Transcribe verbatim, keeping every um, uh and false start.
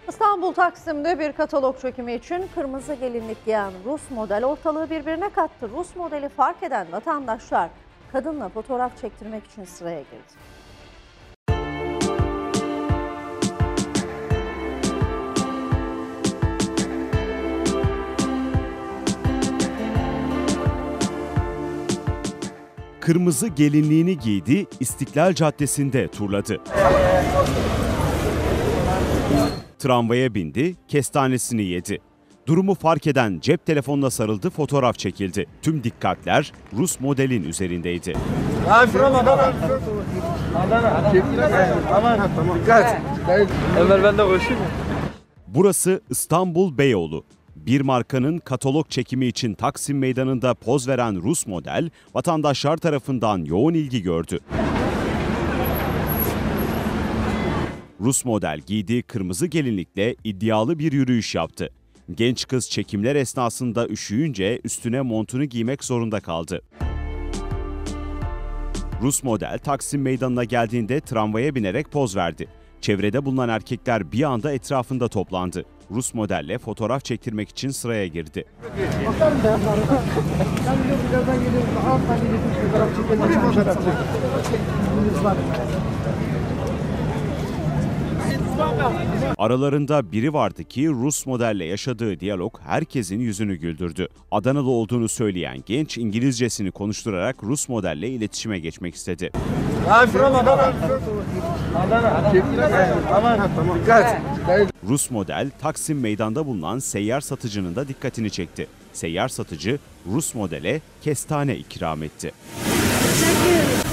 İstanbul Taksim'de bir katalog çekimi için kırmızı gelinlik giyen Rus model ortalığı birbirine kattı. Rus modeli fark eden vatandaşlar kadınla fotoğraf çektirmek için sıraya girdi. Kırmızı gelinliğini giydi, İstiklal Caddesi'nde turladı. Tramvaya bindi, kestanesini yedi. Durumu fark eden cep telefonuna sarıldı, fotoğraf çekildi. Tüm dikkatler Rus modelin üzerindeydi. Evvel ben de koşayım mı? Burası İstanbul Beyoğlu. Bir markanın katalog çekimi için Taksim Meydanı'nda poz veren Rus model, vatandaşlar tarafından yoğun ilgi gördü. Rus model giydiği kırmızı gelinlikle iddialı bir yürüyüş yaptı. Genç kız çekimler esnasında üşüyünce üstüne montunu giymek zorunda kaldı. Rus model Taksim Meydanı'na geldiğinde tramvaya binerek poz verdi. Çevrede bulunan erkekler bir anda etrafında toplandı. Rus modelle fotoğraf çektirmek için sıraya girdi. Aralarında biri vardı ki Rus modelle yaşadığı diyalog herkesin yüzünü güldürdü. Adanalı olduğunu söyleyen genç İngilizcesini konuşturarak Rus modelle iletişime geçmek istedi. Rus model Taksim Meydan'da bulunan seyyar satıcının da dikkatini çekti. Seyyar satıcı Rus modele kestane ikram etti.